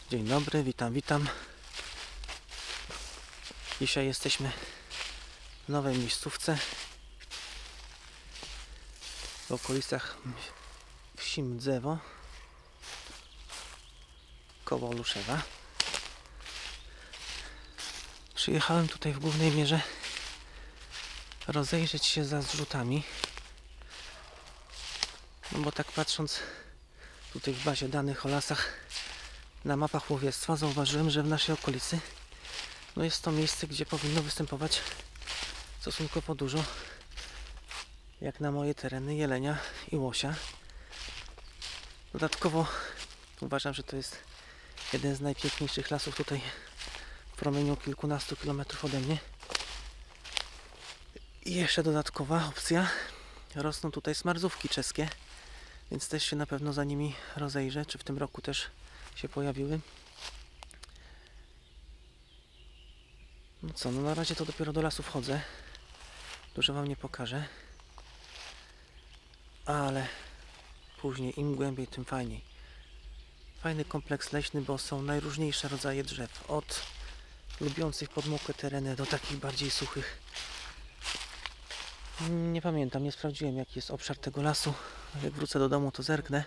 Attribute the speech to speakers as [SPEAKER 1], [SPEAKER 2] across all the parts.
[SPEAKER 1] Dzień dobry, witam. Dzisiaj jesteśmy w nowej miejscówce w okolicach wsi Mdzewo koło Oluszewa. Przyjechałem tutaj w głównej mierze rozejrzeć się za zrzutami, no bo tak patrząc tutaj w bazie danych o lasach na mapach łowiectwa zauważyłem, że w naszej okolicy jest to miejsce, gdzie powinno występować stosunkowo dużo, jak na moje tereny, jelenia i łosia. Dodatkowo uważam, że to jest jeden z najpiękniejszych lasów tutaj w promieniu kilkunastu kilometrów ode mnie. I jeszcze dodatkowa opcja, rosną tutaj smarzówki czeskie, więc też się na pewno za nimi rozejrzę, czy w tym roku też się pojawiły. No co, na razie to dopiero do lasu wchodzę. Dużo wam nie pokażę. Ale później im głębiej, tym fajniej. Fajny kompleks leśny, bo są najróżniejsze rodzaje drzew. Od lubiących podmokłe tereny do takich bardziej suchych. Nie pamiętam, nie sprawdziłem jaki jest obszar tego lasu. Jak wrócę do domu, to zerknę.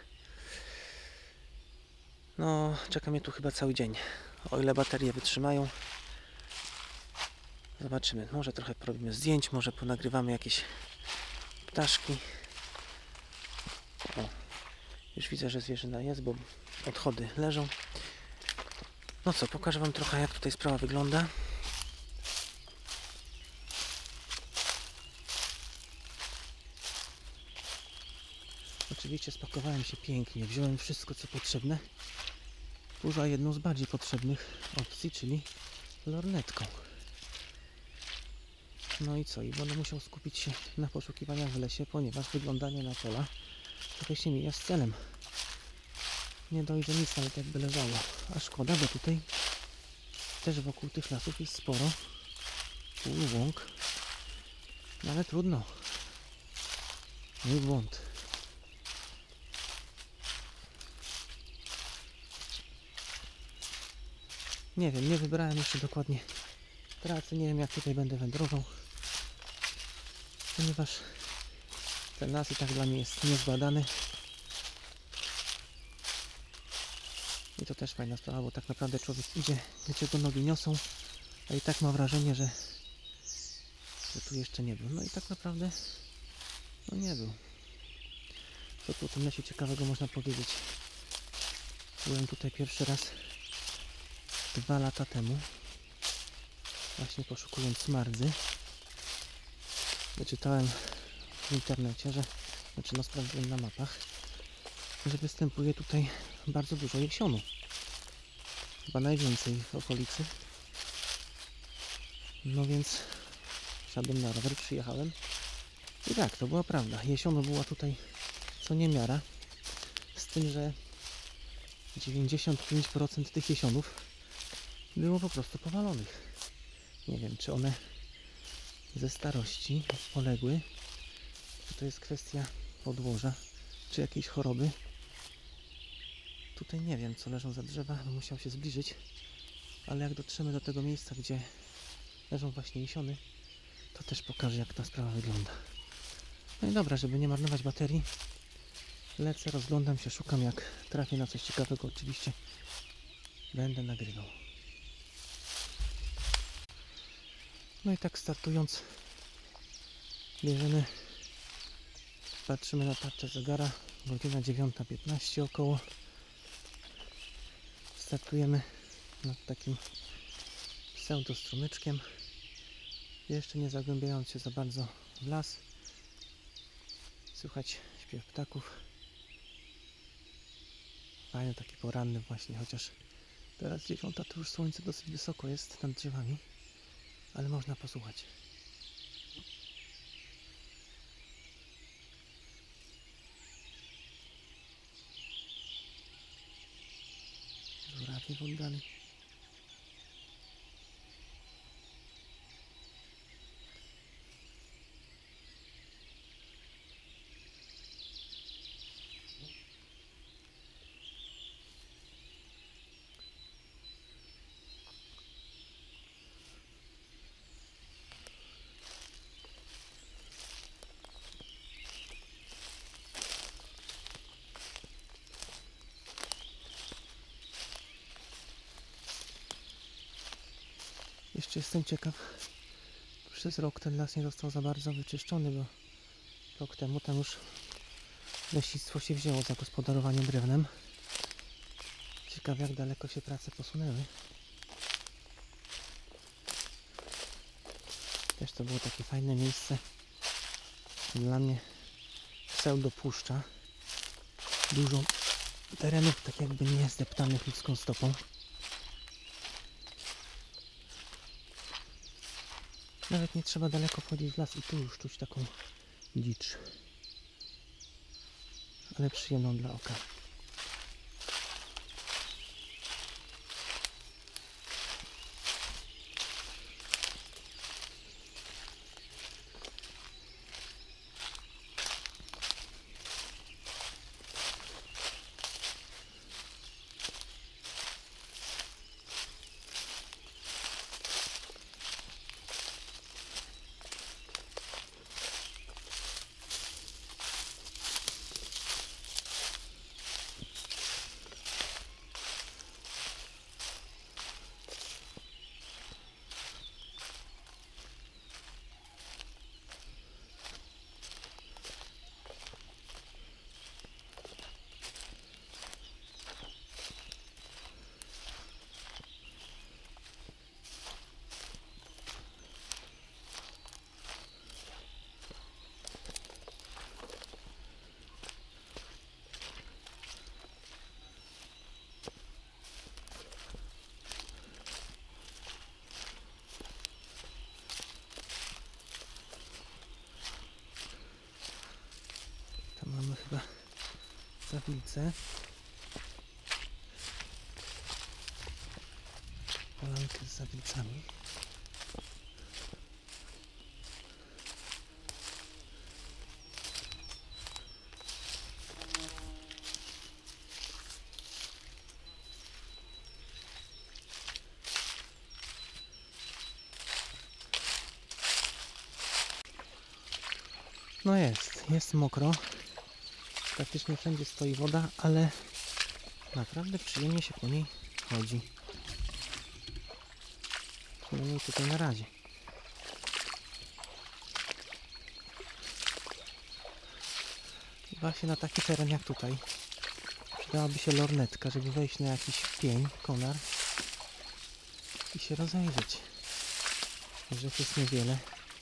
[SPEAKER 1] No, czeka mnie tu chyba cały dzień. O ile baterie wytrzymają. Zobaczymy. Może trochę porobimy zdjęć, może ponagrywamy jakieś ptaszki. O, już widzę, że zwierzyna jest, bo odchody leżą. No co, pokażę wam trochę, jak tutaj sprawa wygląda. Oczywiście spakowałem się pięknie, wziąłem wszystko co potrzebne, poza jedną z bardziej potrzebnych opcji, czyli lornetką. No i co, i będę musiał skupić się na poszukiwaniach w lesie, ponieważ wyglądanie na pola trochę się mija z celem. Nie dojdzie nic nawet jakby leżało, a szkoda, bo tutaj też wokół tych lasów jest sporo pól, łąk, no ale trudno, mój błąd. Nie wiem, nie wybrałem jeszcze dokładnie trasy, nie wiem jak tutaj będę wędrował, ponieważ ten las i tak dla mnie jest niezbadany. I to też fajna sprawa, bo tak naprawdę człowiek idzie, gdzie go nogi niosą, a i tak ma wrażenie, że tu jeszcze nie był. No i tak naprawdę nie był. Co tu o tym lesie ciekawego można powiedzieć? Byłem tutaj pierwszy raz 2 lata temu, właśnie poszukując smardzy. Wyczytałem w internecie, że, sprawdziłem na mapach, że występuje tutaj bardzo dużo jesionu. Chyba najwięcej w okolicy. No więc wsiadłem na rower, przyjechałem. I tak, to była prawda. Jesionu była tutaj co niemiara. Z tym, że 95% tych jesionów było po prostu powalonych. Nie wiem, czy one ze starości poległy, czy to jest kwestia podłoża, czy jakiejś choroby. Tutaj nie wiem, co leżą za drzewa, bym musiał się zbliżyć, ale jak dotrzemy do tego miejsca, gdzie leżą właśnie jesiony, to też pokażę, jak ta sprawa wygląda. No i dobra, żeby nie marnować baterii, lecę, rozglądam się, szukam, jak trafię na coś ciekawego, oczywiście będę nagrywał. No i tak startując, bierzemy, patrzymy na tarczę zegara, godzina 9:15 około. Startujemy nad takim pseudostrumyczkiem, jeszcze nie zagłębiając się za bardzo w las. Słychać śpiew ptaków. Fajny taki poranny właśnie, chociaż teraz 9, to już słońce dosyć wysoko jest nad drzewami, ale można posłuchać. Żurawie w oddali. Jeszcze jestem ciekaw. Przez rok ten las nie został za bardzo wyczyszczony, bo rok temu tam już leśnictwo się wzięło za gospodarowanie drewnem. Ciekaw, jak daleko się prace posunęły. Też to było takie fajne miejsce dla mnie, pseudopuszcza. Dużo terenów tak jakby nie zdeptanych ludzką stopą. Nawet nie trzeba daleko wchodzić w las i tu już czuć taką dzicz, ale przyjemną dla oka. Mamy chyba zawilce. Polankę z zawilcami. No jest mokro. Praktycznie wszędzie stoi woda, ale naprawdę przyjemnie się po niej chodzi. Przynajmniej tutaj na razie. I właśnie na taki teren jak tutaj przydałaby się lornetka, żeby wejść na jakiś pień, konar i się rozejrzeć. Drzew jest niewiele.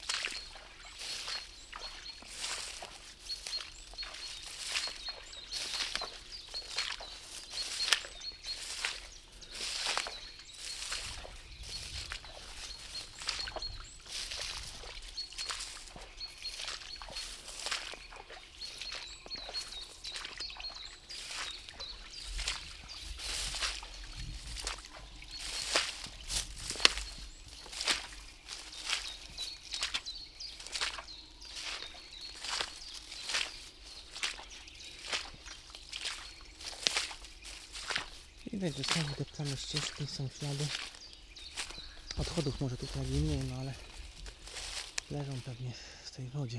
[SPEAKER 1] Widać, że są wydeptane ścieżki, są ślady. Odchodów może tutaj mniej, no ale leżą pewnie w tej wodzie.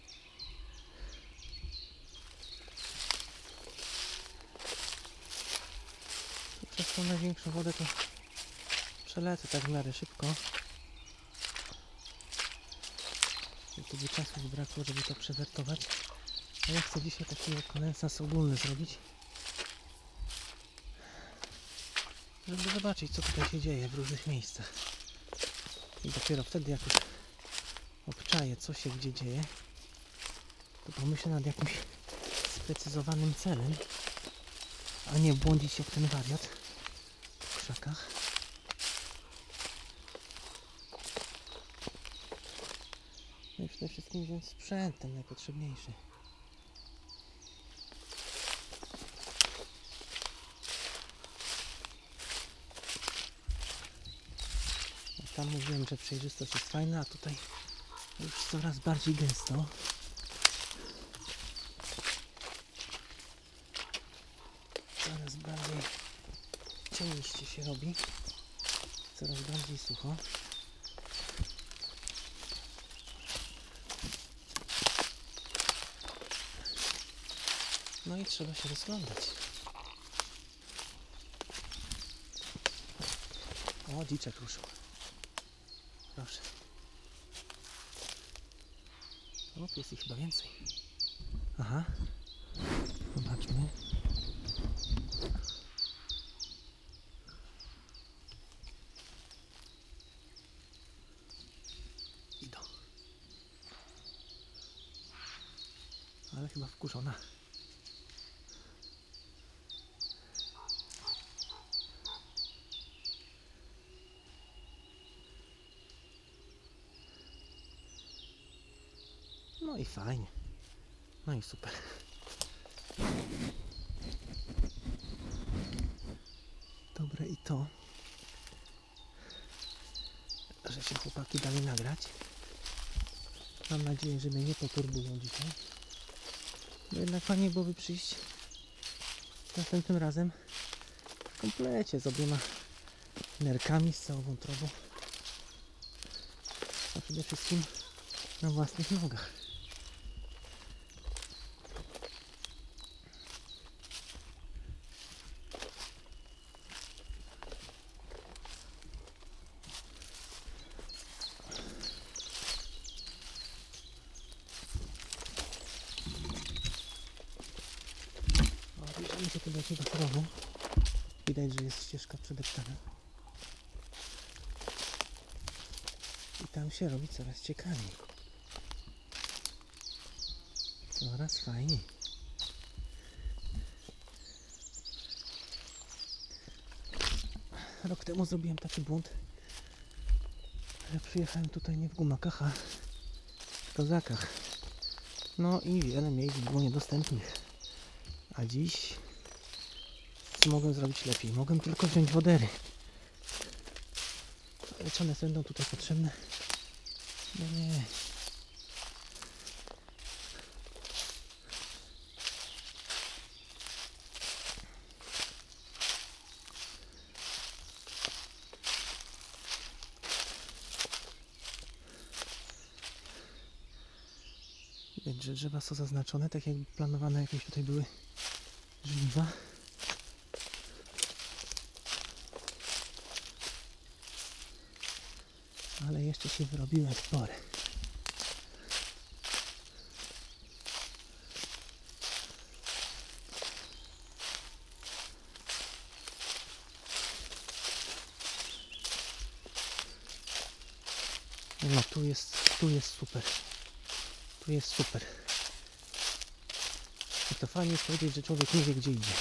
[SPEAKER 1] Przez tą największą wodę to przelecę tak w miarę szybko. I tu by czasu brakło, żeby to przewertować. A ja chcę dzisiaj taki kondensat ogólny zrobić, żeby zobaczyć, co tutaj się dzieje w różnych miejscach. I dopiero wtedy, jak już obczaję, co się gdzie dzieje, to pomyślę nad jakimś sprecyzowanym celem, a nie błądzić jak ten wariat w krzakach. No i przede wszystkim wziąć sprzęt, ten najpotrzebniejszy. Tam mówiłem, że przejrzystość jest fajna, a tutaj już coraz bardziej gęsto. Coraz bardziej cieniście się robi. Coraz bardziej sucho. No i trzeba się rozglądać. O, dziczek ruszył. proszę. O, jest ich chyba więcej. Aha. Zobaczmy. Idą. Ale chyba wkurzona. No i fajnie. No i super. Dobre i to, że się chłopaki dali nagrać. Mam nadzieję, że mnie nie poturbują dzisiaj. Bo jednak fajnie byłoby przyjść następnym razem w komplecie z obiema nerkami, z całą wątrobą. A przede wszystkim na własnych nogach. Zbliżamy się tu do jakiegoś rowu. Widać, że jest ścieżka przedeptana. I tam się robi coraz ciekawiej. Coraz fajniej. Rok temu zrobiłem taki błąd, że przyjechałem tutaj nie w gumakach, a w kozakach. No i wiele miejsc było niedostępnych. A dziś co mogłem zrobić lepiej? Mogłem tylko wziąć wodery. Ale czy one będą tutaj potrzebne? No nie. Widać, że drzewa są zaznaczone, tak jakby planowane jakieś tutaj były żniwa. Ale jeszcze się wyrobiłem w porę. No tu jest super. Tu jest super. I to fajnie jest powiedzieć, że człowiek nie wie, gdzie idzie.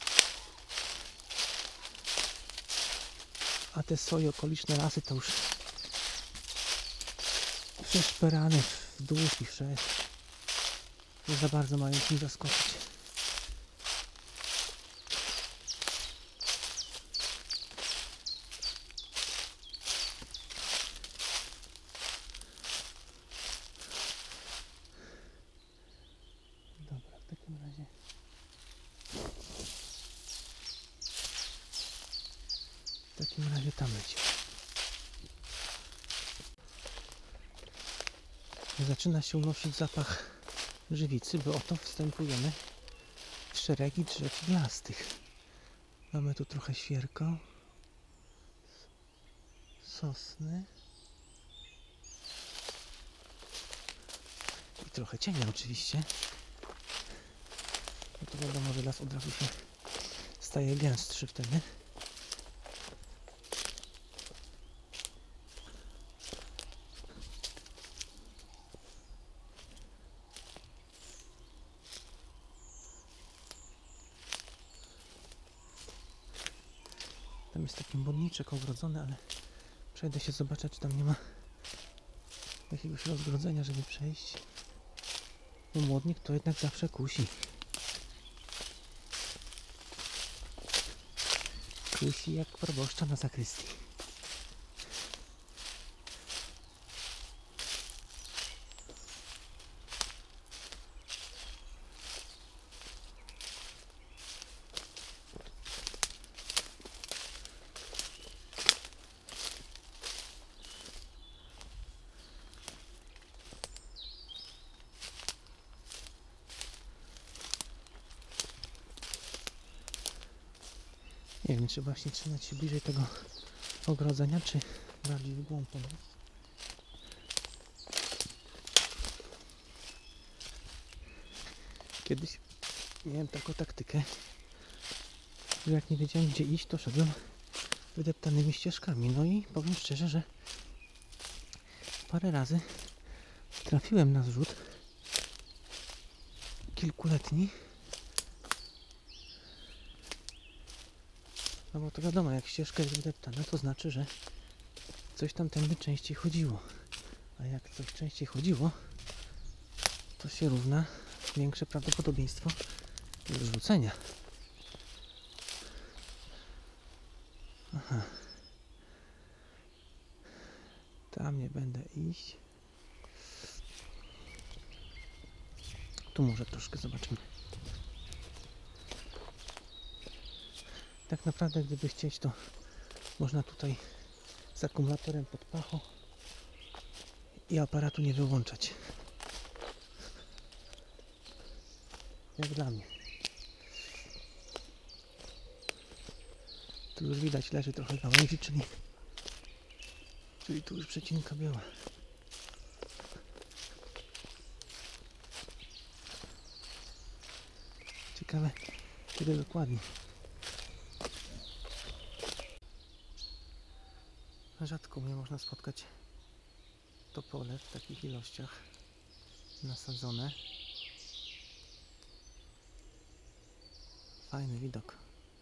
[SPEAKER 1] A te swoje okoliczne lasy to już przeszperane wzdłuż i wszerz. Nie za bardzo mają czym zaskoczyć. Dobra, w takim razie tam lecimy. Zaczyna się unosić zapach żywicy, bo oto wstępujemy w szeregi drzew iglastych. Mamy tu trochę świerko, sosny i trochę cienia oczywiście. No to wiadomo, że las od razu się staje gęstszy wtedy. Tam jest taki modniczek ogrodzony, ale przejdę się zobaczyć, czy tam nie ma jakiegoś rozgrodzenia, żeby przejść. Bo młodnik to jednak zawsze kusi. Kusi jak proboszcza na zakrystii. Nie wiem, czy właśnie trzymać się bliżej tego ogrodzenia, czy bardziej w głąb po nas. Kiedyś miałem taką taktykę, że jak nie wiedziałem gdzie iść, to szedłem wydeptanymi ścieżkami. No i powiem szczerze, że parę razy trafiłem na zrzut kilkuletni. No bo to wiadomo, jak ścieżka jest wydeptana, to znaczy, że coś tam tędy częściej chodziło. A jak coś częściej chodziło, to się równa większe prawdopodobieństwo zrzucenia. Aha. Tam nie będę iść. Tu może troszkę zobaczymy. Tak naprawdę, gdyby chcieć, to można tutaj z akumulatorem pod pachą i aparatu nie wyłączać. Jak dla mnie. Tu już widać, leży trochę gałęzi, czyli tu już przecinka biała. Ciekawe, kiedy dokładnie. Rzadko mnie można spotkać topole w takich ilościach nasadzone. Fajny widok.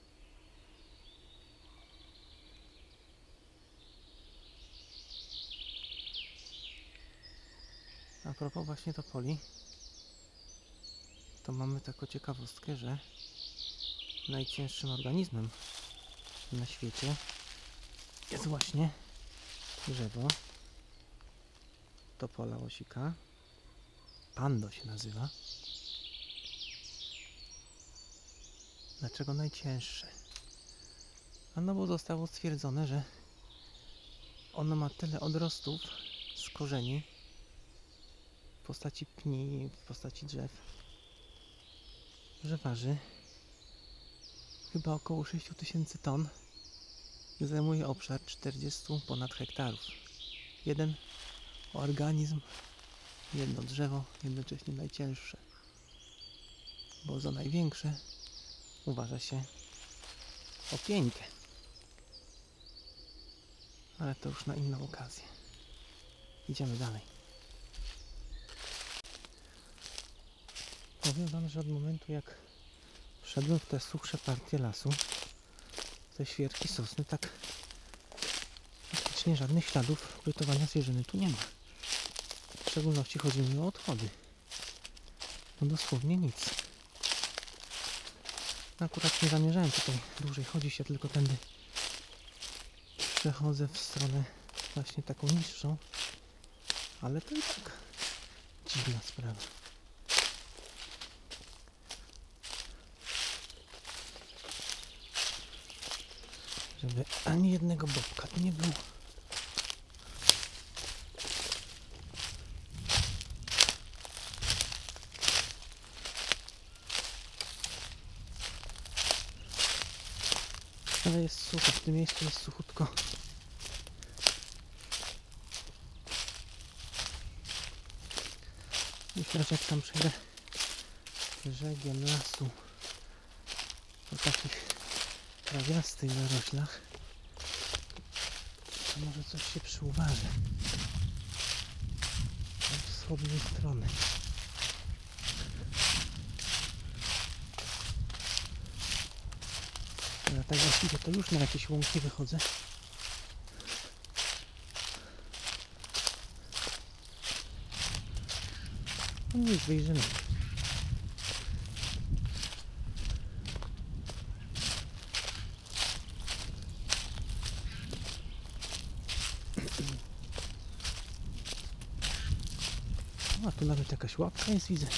[SPEAKER 1] A propos właśnie topoli, to mamy taką ciekawostkę, że najcięższym organizmem na świecie jest właśnie drzewo topola łosika. Pando się nazywa. Dlaczego najcięższe? No bo zostało stwierdzone, że ono ma tyle odrostów z korzeni w postaci pni, w postaci drzew, że waży chyba około 6000 ton i zajmuje obszar 40 ponad hektarów. Jeden organizm, jedno drzewo, jednocześnie najcięższe, bo za największe uważa się opieńkę. Ale to już na inną okazję. Idziemy dalej. Powiem wam, że od momentu jak wszedłem w te suchsze partie lasu, te świerki sosny, tak praktycznie żadnych śladów bytowania zwierzyny tu nie ma. W szczególności chodzi mi o odchody. No dosłownie nic. Akurat nie zamierzałem tutaj dłużej chodzić, ja tylko tędy przechodzę w stronę właśnie taką niższą, ale to i tak dziwna sprawa. Żeby ani jednego bobka tu nie było. Ale jest sucho, w tym miejscu jest suchutko. Myślę, że jak tam przejdę brzegiem lasu po takich trawiastych zaroślach, to może coś się przyuważy od wschodniej strony. Ale tak właściwie to już na jakieś łąki wychodzę. No nic, wyjrzymy. A tu nawet jakaś łapka jest, widzę.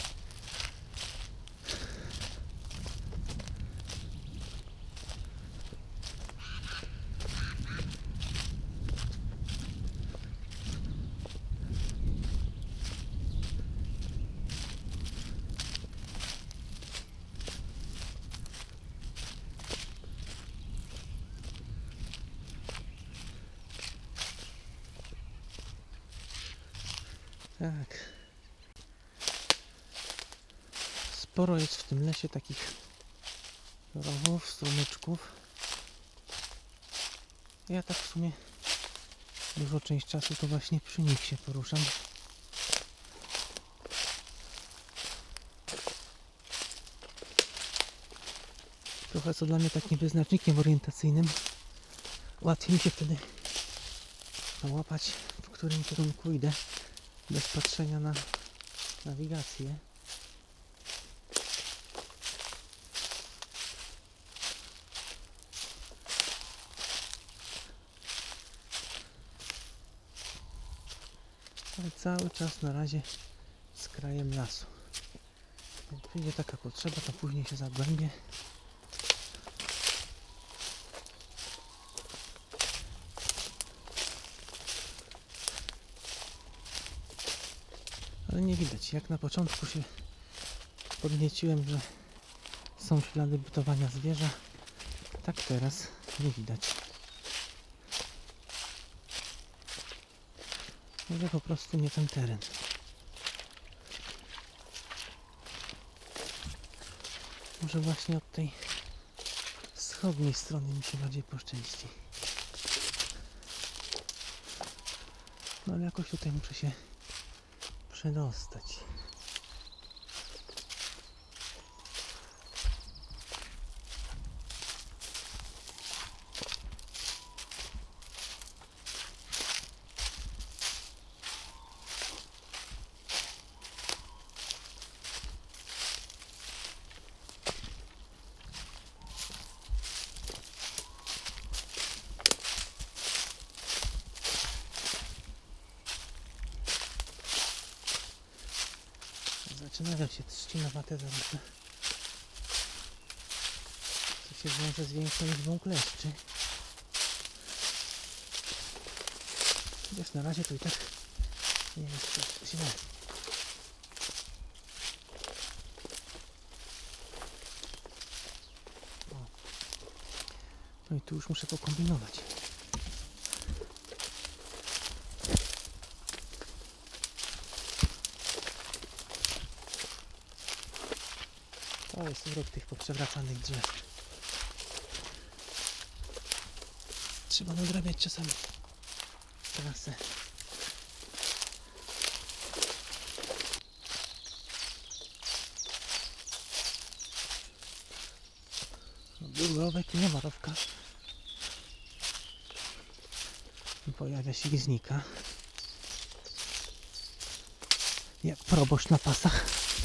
[SPEAKER 1] Tak. Sporo jest w tym lesie takich rowów, strumyczków. Ja tak w sumie dużo część czasu to właśnie przy nich się poruszam. Trochę co dla mnie takim wyznacznikiem orientacyjnym. Łatwiej mi się wtedy nałapać, w którym kierunku idę, bez patrzenia na nawigację. Ale cały czas na razie z krajem lasu. Jak przyjdzie taka potrzeba, to później się zagłębię. Ale nie widać. Jak na początku się podnieciłem, że są ślady bytowania zwierza, tak teraz nie widać. Może po prostu nie ten teren. Może właśnie od tej wschodniej strony mi się bardziej poszczęści. No ale jakoś tutaj muszę się przedostać. Zaczynają się trzcinowate zarosty, co się wiąże z większą liczbą kleszczy. Chociaż na razie to i tak nie jest tak źle. O. No i tu już muszę pokombinować. To jest urok tych poprzewracanych drzew. Trzeba nadrabiać czasami trasę. Był rowek, nie ma rowka. Pojawia się i znika. Jak proboszcz na pasach.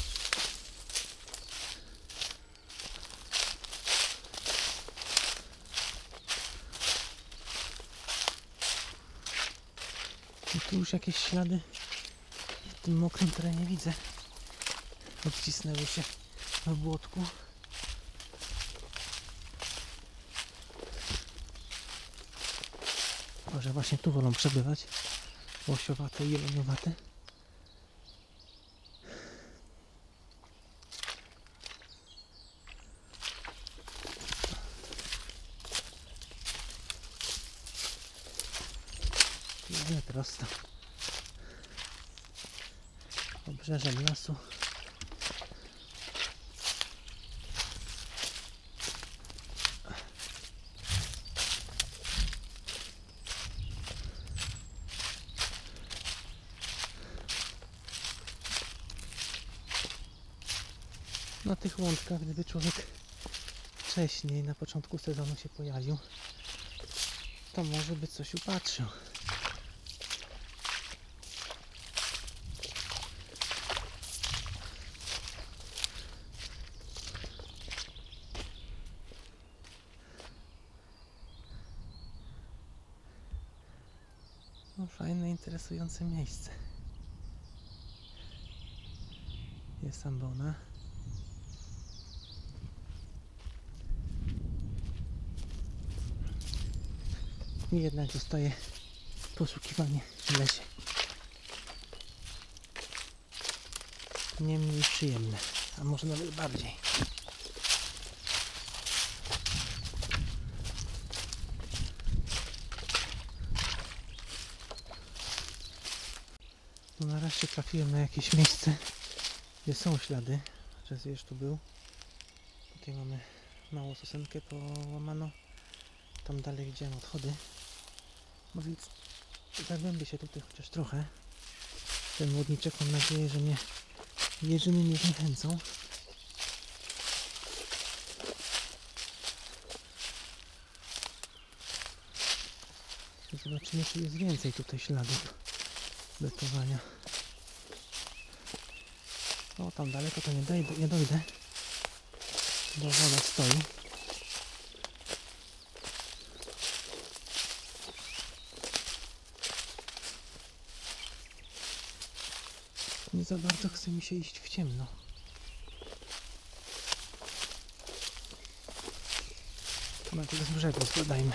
[SPEAKER 1] I tu już jakieś ślady w tym mokrym terenie widzę. Odcisnęły się w błotku. Może właśnie tu wolą przebywać. Łosiowate i jeleniowate. Idę prosto obrzeżem lasu. Na tych łączkach, gdyby człowiek wcześniej, na początku sezonu się pojawił, to może by coś upatrzył. No, fajne, interesujące miejsce. Jest ambona. I jednak zostaje poszukiwanie w lesie. Nie mniej przyjemne, a może nawet bardziej. No nareszcie trafiłem na jakieś miejsce, gdzie są ślady że zwierz tu był. Tutaj mamy małą sosenkę połamano. Tam dalej widziałem odchody. No więc zagłębię się tutaj chociaż trochę. Ten młodniczek, mam nadzieję, że mnie jeżyny nie zniechęcą. Zobaczymy, czy jest więcej tutaj śladów betowania. O, tam daleko to nie dojdę, bo woda stoi. Nie za bardzo chce mi się iść w ciemno. Najpierw z brzegu zbadajmy.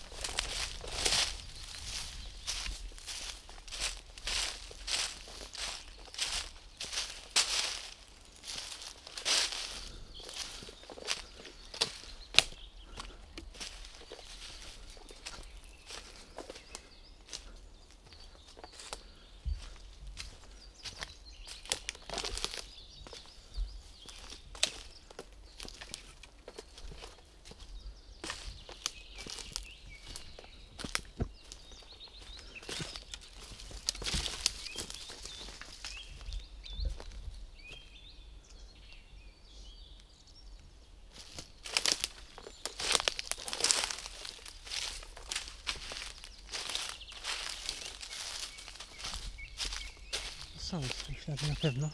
[SPEAKER 1] Są ślady na pewno.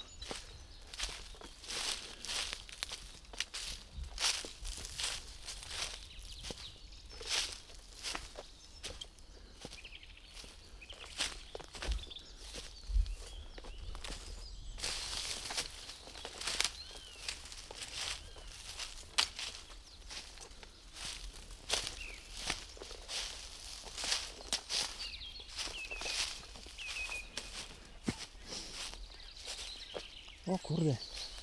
[SPEAKER 1] O kurde.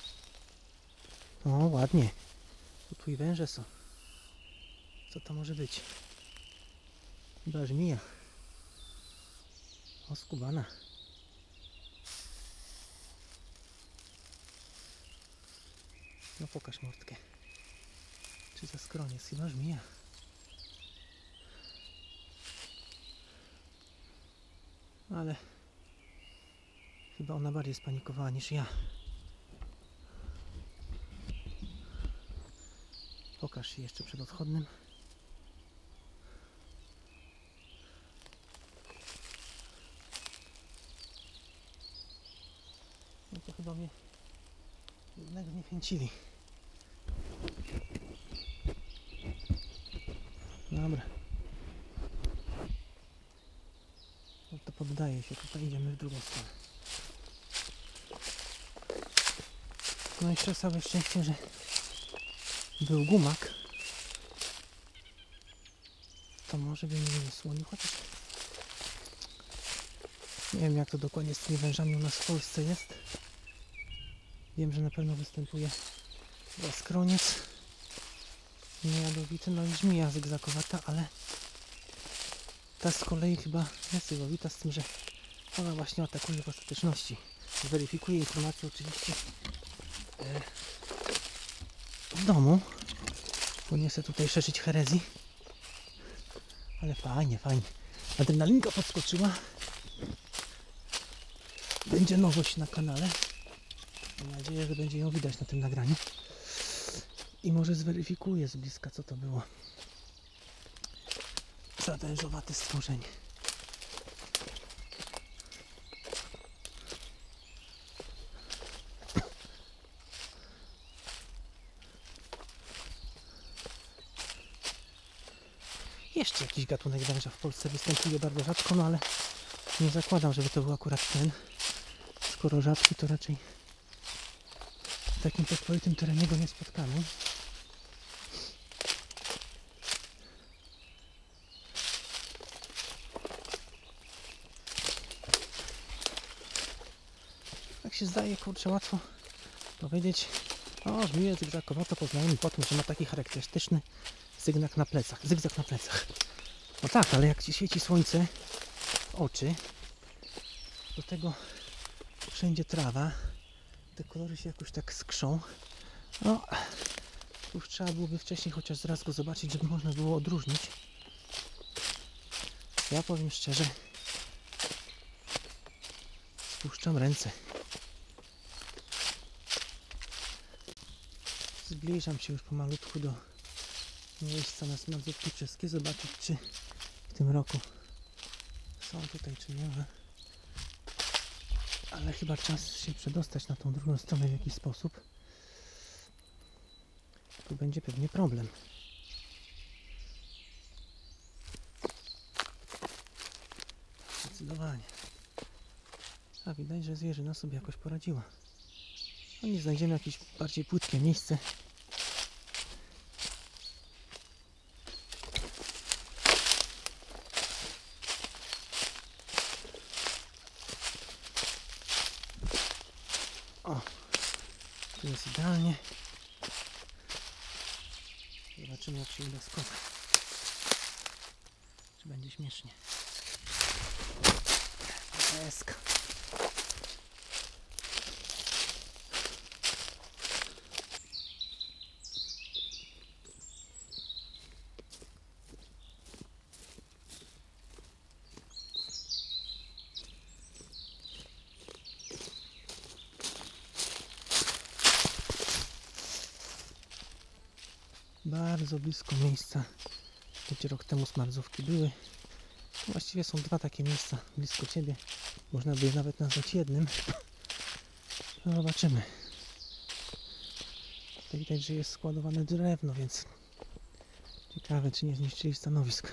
[SPEAKER 1] O, ładnie. Tu i węże są. Co to może być? Chyba żmija. O, skubana. No pokaż mordkę. Czy za skroniec? Chyba żmija. Ale chyba ona bardziej spanikowała niż ja. Pokaż się jeszcze przed odchodnym. No to chyba mnie jednak zniechęcili. Dobra. No to poddaję się. Tutaj idziemy w drugą stronę. No jeszcze całe szczęście, że był gumak. To może by mnie nie słonił, chociaż nie wiem, jak to dokładnie z tymi wężami u nas w Polsce jest. Wiem, że na pewno występuje skroniec niejadowity, no i żmija zygzakowata, ale ta z kolei chyba jest jadowita, z tym, że ona właśnie atakuje w ostateczności. Weryfikuję informacje oczywiście w domu, bo nie chcę tutaj szerzyć herezji, ale fajnie, fajnie. Adrenalinka podskoczyła. Będzie nowość na kanale. Mam nadzieję, że będzie ją widać na tym nagraniu. I może zweryfikuję z bliska, co to było za wężowate stworzenie. Jeszcze jakiś gatunek węża w Polsce występuje bardzo rzadko, no ale nie zakładam, żeby to był akurat ten. Skoro rzadki, to raczej w takim pospolitym terenie go nie spotkamy. Tak się zdaje, kurczę, łatwo powiedzieć. O, żmija zygzakowato poznajemy po tym, że ma taki charakterystyczny zygzak na plecach. Zygzak na plecach. No tak, ale jak ci świeci słońce w oczy, do tego wszędzie trawa, te kolory się jakoś tak skrzą No, już trzeba byłoby wcześniej chociaż zaraz go zobaczyć, żeby można było odróżnić. Ja powiem szczerze, spuszczam ręce. Zbliżam się już pomalutku do miejsca na smadzówki czeskie, zobaczyć czy w tym roku są tutaj czy nie ma. Ale chyba czas się przedostać na tą drugą stronę w jakiś sposób. Tu będzie pewnie problem. Zdecydowanie. A widać, że zwierzyna sobie jakoś poradziła. No nie znajdziemy jakieś bardziej płytkie miejsce. O, tu jest idealnie. Zobaczymy, jak się uda skopać. Czy będzie śmiesznie. Peska. Bardzo blisko miejsca, gdzie rok temu smadzówki były. Właściwie są dwa takie miejsca blisko siebie. Można by je nawet nazwać jednym. No zobaczymy. Tutaj widać, że jest składowane drewno, więc ciekawe, czy nie zniszczyli stanowisk.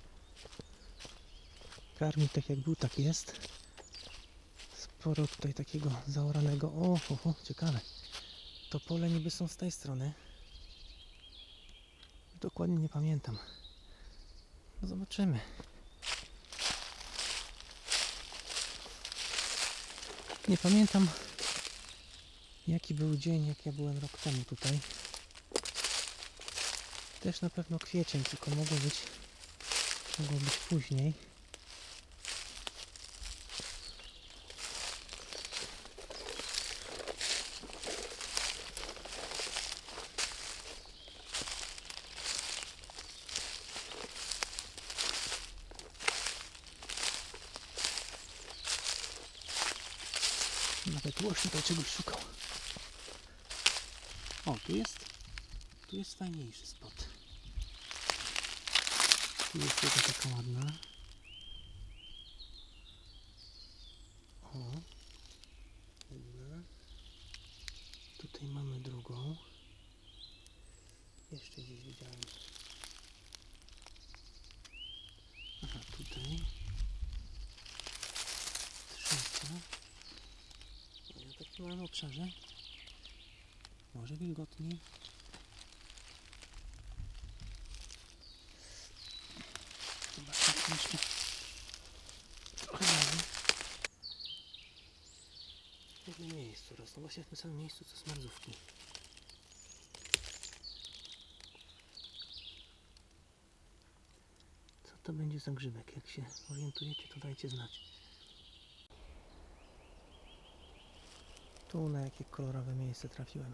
[SPEAKER 1] Karmik tak jak był, tak jest. Sporo tutaj takiego zaoranego. O, ciekawe. To pole niby są z tej strony. Dokładnie nie pamiętam. No zobaczymy. Nie pamiętam, jaki był dzień, jak ja byłem rok temu tutaj. Też na pewno kwiecień, tylko mogło być później. Nawet łoś tutaj czegoś szukał. O, tu jest fajniejszy spot. Tu jest jedna taka ładna. O, jedna. Tutaj mamy drugą. Jeszcze gdzieś widziałem. Aha, tutaj. Trzecia. No, na takim małym obszarze. Może wilgotniej. Zobaczmy jeszcze trochę dalej. W jednym miejscu rosną, właśnie w tym samym miejscu co smadzówki. Co to będzie za grzybek? Jak się orientujecie, to dajcie znać. Tu na jakie kolorowe miejsce trafiłem.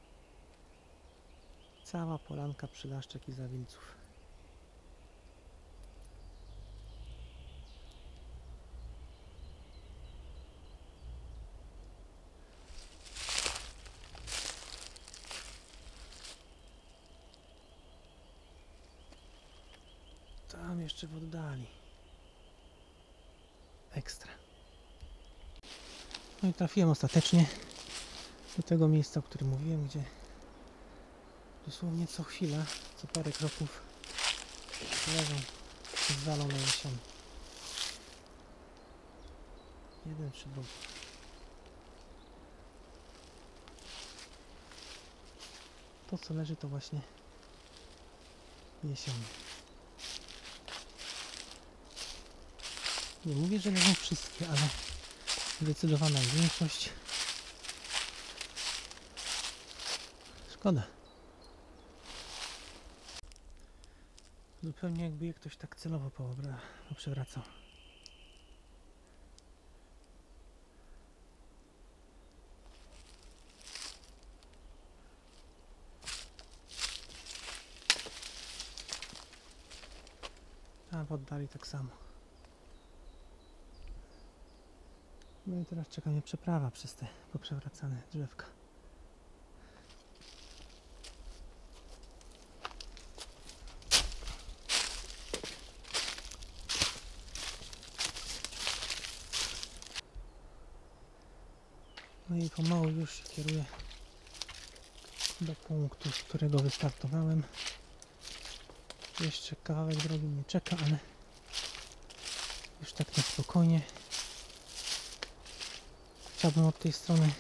[SPEAKER 1] Cała polanka przylaszczek i zawilców. Tam jeszcze w oddali. Ekstra. No i trafiłem ostatecznie do tego miejsca, o którym mówiłem, gdzie dosłownie co chwila, co parę kroków leżą zwalone jesiony. Jeden czy drugi. To co leży to właśnie jesiony. Nie mówię, że leżą wszystkie, ale zdecydowana większość. Szkoda. Zupełnie jakby je ktoś tak celowo poprzewracał. Tam w oddali tak samo. No i teraz czeka mnie przeprawa przez te poprzewracane drzewka. No i pomału już się kieruję do punktu, z którego wystartowałem. Jeszcze kawałek drogi mnie czeka, ale już tak na spokojnie. Chciałbym od tej strony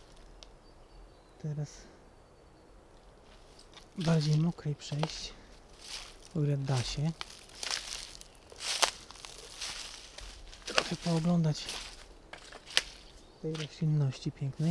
[SPEAKER 1] teraz bardziej mokrej przejść, o ile da się. Trochę pooglądać tej roślinności pięknej.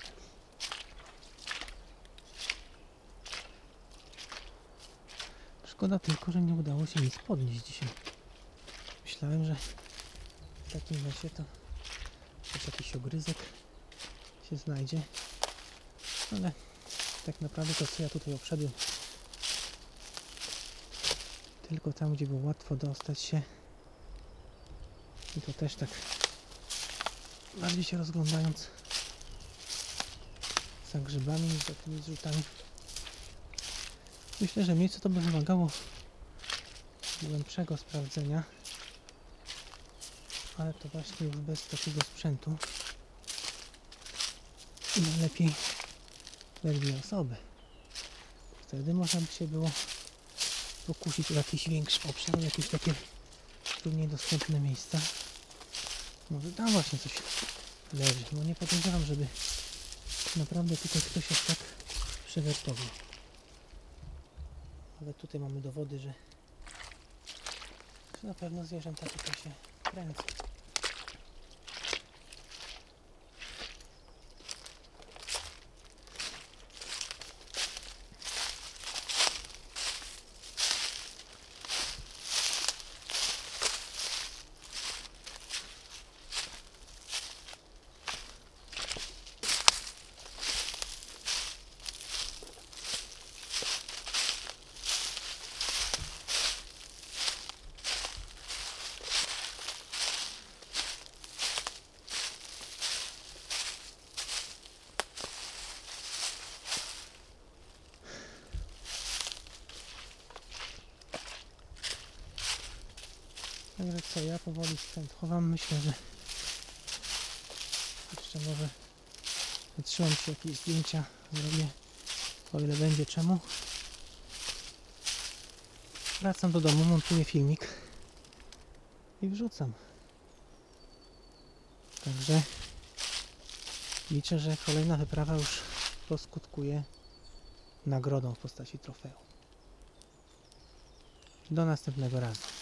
[SPEAKER 1] Szkoda tylko, że nie udało się nic podnieść dzisiaj. Myślałem, że w takim lesie to też jakiś ogryzek się znajdzie, ale tak naprawdę to, co ja tutaj obszedłem, tylko tam, gdzie było łatwo dostać się, i to też tak bardziej się rozglądając za grzybami niż za tymi zrzutami. Myślę, że miejsce to by wymagało głębszego sprawdzenia, ale to właśnie już bez takiego sprzętu i najlepiej we dwie osoby. Wtedy można by się było pokusić o jakiś większy obszar, jakieś takie trudniej dostępne miejsca. Może tam właśnie coś leży, bo nie podejrzewam, żeby naprawdę tutaj ktoś aż tak przewertował. Ale tutaj mamy dowody, że na pewno zwierzęta tutaj się kręcą. Także co, ja powoli sprzęt chowam. Myślę, że jeszcze może wytrzymam się jakieś zdjęcia, zrobię, o ile będzie czemu. Wracam do domu, montuję filmik i wrzucam. Także liczę, że kolejna wyprawa już poskutkuje nagrodą w postaci trofeum. Do następnego razu.